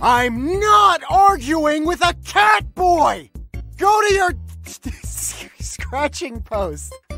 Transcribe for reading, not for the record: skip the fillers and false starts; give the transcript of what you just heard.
I'm not arguing with a cat boy! Go to your scratching post.